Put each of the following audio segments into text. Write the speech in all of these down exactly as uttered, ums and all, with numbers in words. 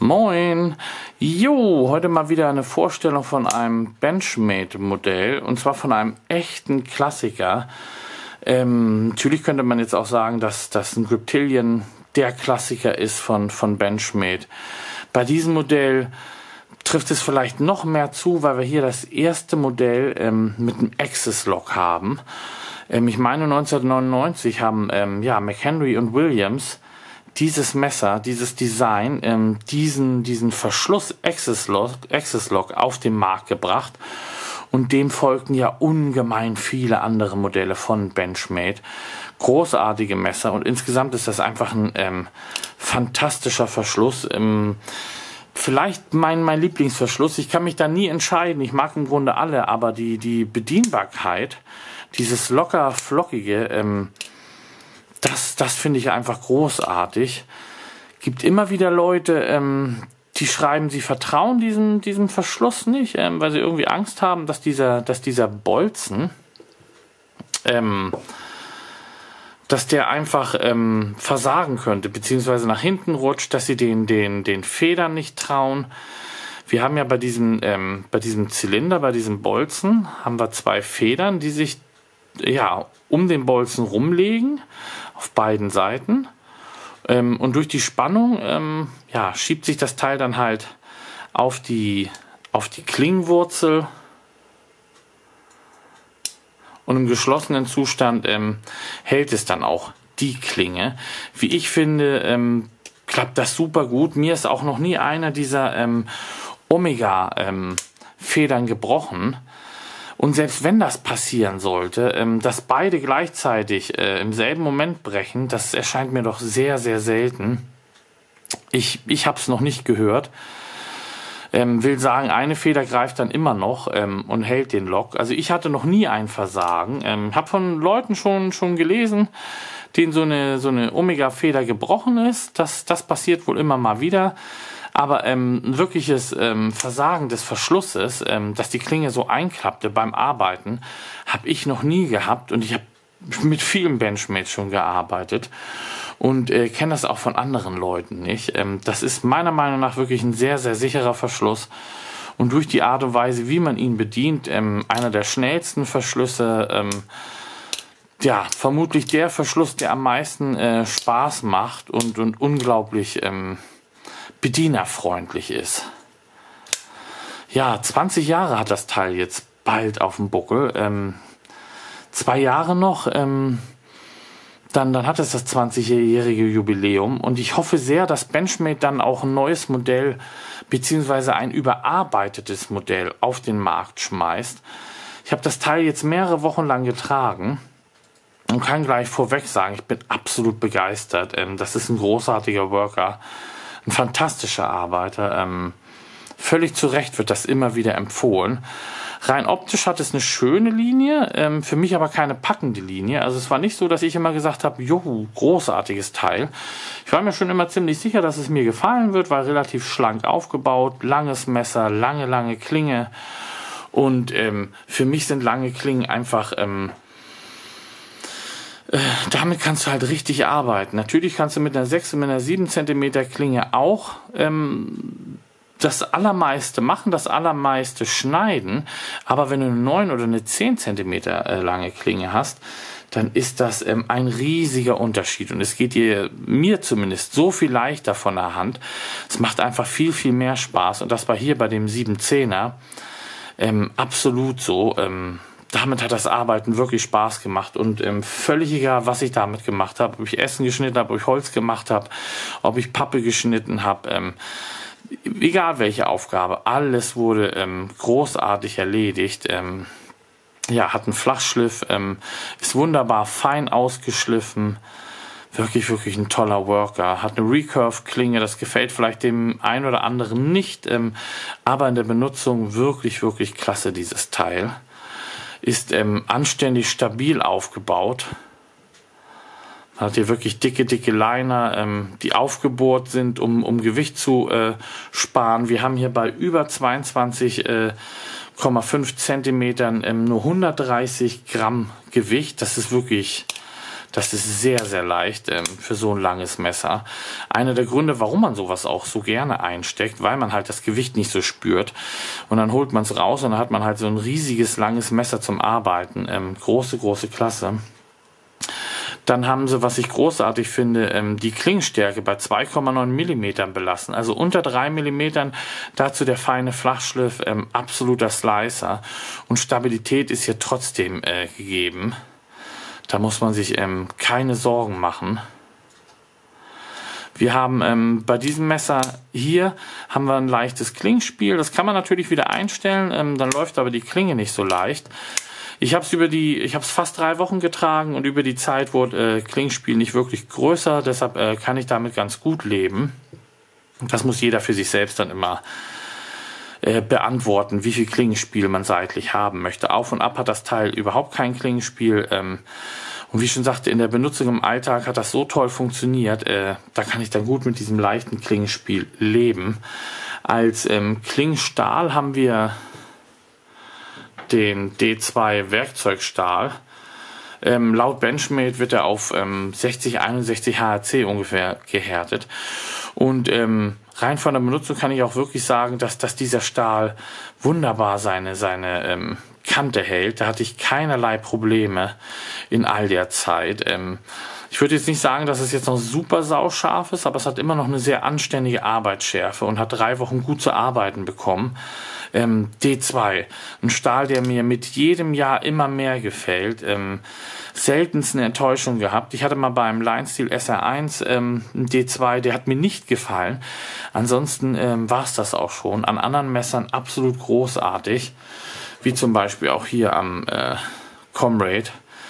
Moin! Jo, heute mal wieder eine Vorstellung von einem Benchmade-Modell und zwar von einem echten Klassiker. Ähm, natürlich könnte man jetzt auch sagen, dass das ein Griptilian der Klassiker ist von, von Benchmade. Bei diesem Modell trifft es vielleicht noch mehr zu, weil wir hier das erste Modell ähm, mit einem Axis Lock haben. Ähm, ich meine neunzehnhundertneunundneunzig haben ähm, ja, McHenry und Williams dieses Messer, dieses Design, ähm, diesen, diesen Verschluss Axis Lock, Axis Lock auf den Markt gebracht. Und dem folgten ja ungemein viele andere Modelle von Benchmade. Großartige Messer und insgesamt ist das einfach ein ähm, fantastischer Verschluss. Ähm, vielleicht mein, mein Lieblingsverschluss. Ich kann mich da nie entscheiden. Ich mag im Grunde alle, aber die, die Bedienbarkeit, dieses locker flockige, ähm, das, das finde ich einfach großartig. Gibt immer wieder Leute, ähm, die schreiben, sie vertrauen diesem, diesem Verschluss nicht, ähm, weil sie irgendwie Angst haben, dass dieser, dass dieser Bolzen, ähm, dass der einfach ähm, versagen könnte, beziehungsweise nach hinten rutscht, dass sie den, den, den Federn nicht trauen. Wir haben ja bei diesem, ähm, bei diesem Zylinder, bei diesem Bolzen, haben wir zwei Federn, die sich ja um den Bolzen rumlegen, auf beiden Seiten. Ähm, und durch die Spannung ähm, ja, schiebt sich das Teil dann halt auf die, auf die Klingenwurzel. Und im geschlossenen Zustand ähm, hält es dann auch die Klinge. Wie ich finde, ähm, klappt das super gut. Mir ist auch noch nie einer dieser ähm, Omega-Federn ähm, gebrochen. Und selbst wenn das passieren sollte, ähm, dass beide gleichzeitig äh, im selben Moment brechen, das erscheint mir doch sehr, sehr selten. Ich, ich habe es noch nicht gehört. Ähm, will sagen, eine Feder greift dann immer noch ähm, und hält den Lock. Also ich hatte noch nie ein Versagen. Ähm, habe von Leuten schon schon gelesen, denen so eine so eine Omega-Feder gebrochen ist. Das das passiert wohl immer mal wieder. Aber ähm, ein wirkliches ähm, Versagen des Verschlusses, ähm, dass die Klinge so einklappte beim Arbeiten, habe ich noch nie gehabt. Und ich habe mit vielen Benchmates schon gearbeitet und äh, kenne das auch von anderen Leuten nicht. Ähm, das ist meiner Meinung nach wirklich ein sehr, sehr sicherer Verschluss. Und durch die Art und Weise, wie man ihn bedient, ähm, einer der schnellsten Verschlüsse, ähm, ja, vermutlich der Verschluss, der am meisten äh, Spaß macht und, und unglaublich ähm, bedienerfreundlich ist. Ja, zwanzig Jahre hat das Teil jetzt bald auf dem Buckel. Ähm, zwei Jahre noch, ähm, dann, dann hat es das zwanzigjährige Jubiläum und ich hoffe sehr, dass Benchmade dann auch ein neues Modell beziehungsweise ein überarbeitetes Modell auf den Markt schmeißt. Ich habe das Teil jetzt mehrere Wochen lang getragen und kann gleich vorweg sagen, ich bin absolut begeistert. Ähm, das ist ein großartiger Worker. Ein fantastischer Arbeiter. Ähm, völlig zu Recht wird das immer wieder empfohlen. Rein optisch hat es eine schöne Linie, ähm, für mich aber keine packende Linie. Also es war nicht so, dass ich immer gesagt habe, juhu, großartiges Teil. Ich war mir schon immer ziemlich sicher, dass es mir gefallen wird, war relativ schlank aufgebaut, langes Messer, lange, lange Klinge. Und ähm, für mich sind lange Klingen einfach... Ähm, damit kannst du halt richtig arbeiten. Natürlich kannst du mit einer sechs und mit einer sieben Zentimeter Klinge auch ähm, das Allermeiste machen, das Allermeiste schneiden. Aber wenn du eine neun oder eine zehn Zentimeter äh, lange Klinge hast, dann ist das ähm, ein riesiger Unterschied. Und es geht dir, mir zumindest, so viel leichter von der Hand. Es macht einfach viel, viel mehr Spaß. Und das war hier bei dem sieben Zehner ähm, absolut so. Ähm, Damit hat das Arbeiten wirklich Spaß gemacht und ähm, völlig egal, was ich damit gemacht habe, ob ich Essen geschnitten habe, ob ich Holz gemacht habe, ob ich Pappe geschnitten habe, ähm, egal welche Aufgabe, alles wurde ähm, großartig erledigt. Ähm, ja, hat einen Flachschliff, ähm, ist wunderbar fein ausgeschliffen, wirklich, wirklich ein toller Worker, hat eine Recurve-Klinge, das gefällt vielleicht dem einen oder anderen nicht, ähm, aber in der Benutzung wirklich, wirklich klasse, dieses Teil. Ist ähm, anständig stabil aufgebaut. Man hat hier wirklich dicke, dicke Liner, ähm, die aufgebohrt sind, um, um Gewicht zu äh, sparen. Wir haben hier bei über zweiundzwanzig Komma fünf Zentimetern ähm, nur hundertdreißig Gramm Gewicht. Das ist wirklich, Das ist sehr, sehr leicht ähm, für so ein langes Messer. Einer der Gründe, warum man sowas auch so gerne einsteckt, weil man halt das Gewicht nicht so spürt. Und dann holt man es raus und dann hat man halt so ein riesiges, langes Messer zum Arbeiten. Ähm, große, große Klasse. Dann haben sie, was ich großartig finde, ähm, die Klingenstärke bei zwei Komma neun Millimetern belassen. Also unter drei Millimetern, dazu der feine Flachschliff, ähm, absoluter Slicer. Und Stabilität ist hier trotzdem äh, gegeben. Da muss man sich ähm, keine Sorgen machen. Wir haben ähm, bei diesem Messer hier haben wir ein leichtes Klingenspiel. Das kann man natürlich wieder einstellen, ähm, dann läuft aber die Klinge nicht so leicht. Ich habe es über die, ich habe es fast drei Wochen getragen und über die Zeit wurde äh, Klingenspiel nicht wirklich größer. Deshalb äh, kann ich damit ganz gut leben. Und das muss jeder für sich selbst dann immer äh, beantworten, wie viel Klingenspiel man seitlich haben möchte. Auf und ab hat das Teil überhaupt kein Klingenspiel. Ähm, und wie ich schon sagte, in der Benutzung im Alltag hat das so toll funktioniert. Äh, da kann ich dann gut mit diesem leichten Klingenspiel leben. Als ähm, Klingenstahl haben wir den D zwei Werkzeugstahl. Ähm, laut Benchmade wird er auf ähm, sechzig, einundsechzig H R C ungefähr gehärtet. Und ähm, rein von der Benutzung kann ich auch wirklich sagen, dass, dass dieser Stahl wunderbar seine, seine ähm, Kante hält. Da hatte ich keinerlei Probleme in all der Zeit. Ähm, ich würde jetzt nicht sagen, dass es jetzt noch super sauscharf ist, aber es hat immer noch eine sehr anständige Arbeitsschärfe und hat drei Wochen gut zu arbeiten bekommen. Ähm, D zwei, ein Stahl, der mir mit jedem Jahr immer mehr gefällt. Ähm, seltenst eine Enttäuschung gehabt. Ich hatte mal beim Line-Steel S R eins ähm, einen D zwei, der hat mir nicht gefallen. Ansonsten ähm, war es das auch schon. An anderen Messern absolut großartig, wie zum Beispiel auch hier am äh, Comrade.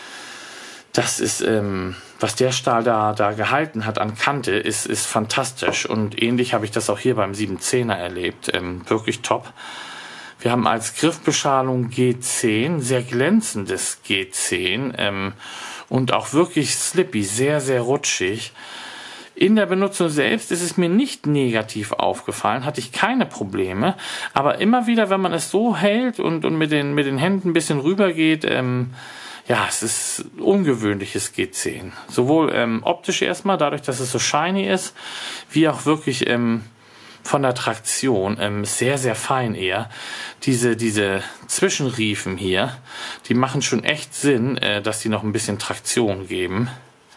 Das ist, ähm, was der Stahl da, da gehalten hat an Kante, ist, ist fantastisch. Und ähnlich habe ich das auch hier beim sieben zehner erlebt. Ähm, wirklich top. Wir haben als Griffbeschalung G zehn, sehr glänzendes G zehn ähm, und auch wirklich slippy, sehr, sehr rutschig. In der Benutzung selbst ist es mir nicht negativ aufgefallen, hatte ich keine Probleme, aber immer wieder, wenn man es so hält und, und mit den, mit den Händen ein bisschen rüber geht, ähm, ja, es ist ungewöhnliches G zehn. Sowohl ähm, optisch erstmal, dadurch, dass es so shiny ist, wie auch wirklich ähm, von der Traktion, ähm, sehr, sehr fein eher. Diese, diese Zwischenriefen hier, die machen schon echt Sinn, äh, dass die noch ein bisschen Traktion geben.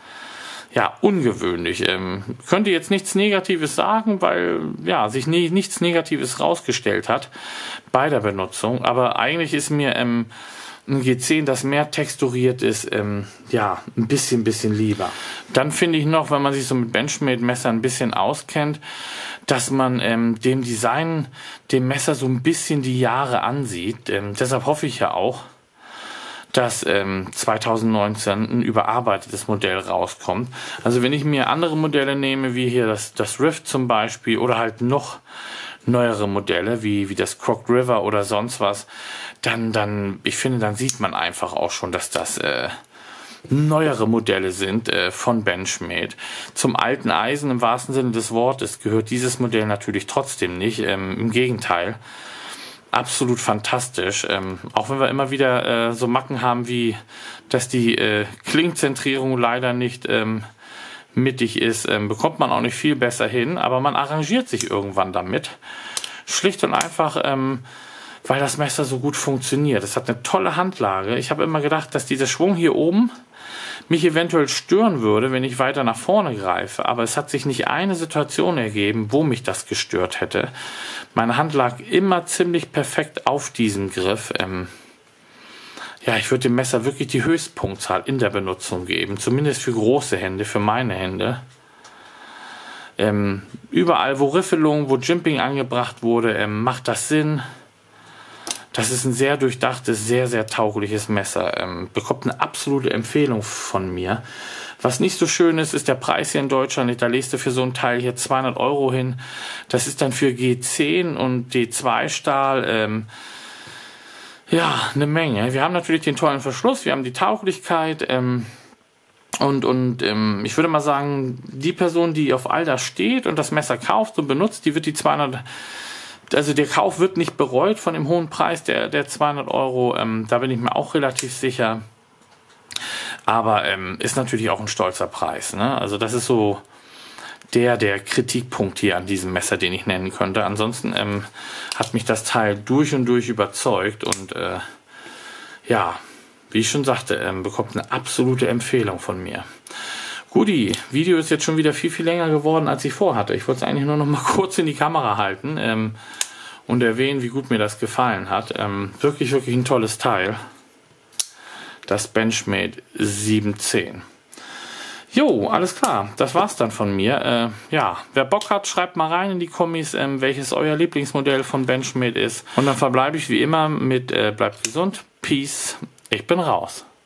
Ja, ungewöhnlich. Ähm, könnte jetzt nichts Negatives sagen, weil ja sich nie, nichts Negatives rausgestellt hat bei der Benutzung. Aber eigentlich ist mir ähm, ein G zehn, das mehr texturiert ist, ähm, ja, ein bisschen, bisschen lieber. Dann finde ich noch, wenn man sich so mit Benchmade-Messern ein bisschen auskennt, dass man ähm, dem Design, dem Messer so ein bisschen die Jahre ansieht. Ähm, deshalb hoffe ich ja auch, dass ähm, zwanzig neunzehn ein überarbeitetes Modell rauskommt. Also wenn ich mir andere Modelle nehme, wie hier das, das Rift zum Beispiel, oder halt noch neuere Modelle, wie, wie das Crooked River oder sonst was, dann, dann, ich finde, dann sieht man einfach auch schon, dass das äh, neuere Modelle sind äh, von Benchmade. Zum alten Eisen im wahrsten Sinne des Wortes gehört dieses Modell natürlich trotzdem nicht. Ähm, im Gegenteil. Absolut fantastisch. Ähm, auch wenn wir immer wieder äh, so Macken haben, wie dass die äh, Klingenzentrierung leider nicht ähm, mittig ist, ähm, bekommt man auch nicht viel besser hin, aber man arrangiert sich irgendwann damit. Schlicht und einfach, ähm, weil das Messer so gut funktioniert. Es hat eine tolle Handlage. Ich habe immer gedacht, dass dieser Schwung hier oben mich eventuell stören würde, wenn ich weiter nach vorne greife. Aber es hat sich nicht eine Situation ergeben, wo mich das gestört hätte. Meine Hand lag immer ziemlich perfekt auf diesem Griff. Ähm ja, ich würde dem Messer wirklich die Höchstpunktzahl in der Benutzung geben. Zumindest für große Hände, für meine Hände. Ähm, überall, wo Riffelung, wo Jimping angebracht wurde, ähm, macht das Sinn. Das ist ein sehr durchdachtes, sehr, sehr taugliches Messer. Ähm, bekommt eine absolute Empfehlung von mir. Was nicht so schön ist, ist der Preis hier in Deutschland. Da legst du für so ein Teil hier zweihundert Euro hin. Das ist dann für G zehn und D zwei Stahl ähm, ja eine Menge. Wir haben natürlich den tollen Verschluss, wir haben die Tauglichkeit. Ähm, und und ähm, ich würde mal sagen, die Person, die auf all das steht und das Messer kauft und benutzt, die wird die zweihundert... Also der Kauf wird nicht bereut von dem hohen Preis der, der zweihundert Euro. Ähm, da bin ich mir auch relativ sicher. Aber ähm, ist natürlich auch ein stolzer Preis. Ne? Also das ist so der, der Kritikpunkt hier an diesem Messer, den ich nennen könnte. Ansonsten ähm, hat mich das Teil durch und durch überzeugt und äh, ja, wie ich schon sagte, ähm, bekommt eine absolute Empfehlung von mir. Guti, Video ist jetzt schon wieder viel, viel länger geworden, als ich vorhatte. Ich wollte es eigentlich nur noch mal kurz in die Kamera halten ähm, und erwähnen, wie gut mir das gefallen hat. Ähm, wirklich, wirklich ein tolles Teil. Das Benchmade sieben zehn. Jo, alles klar, das war's dann von mir. Äh, ja, wer Bock hat, schreibt mal rein in die Kommis, ähm, welches euer Lieblingsmodell von Benchmade ist. Und dann verbleibe ich wie immer mit äh, bleibt gesund, Peace, ich bin raus.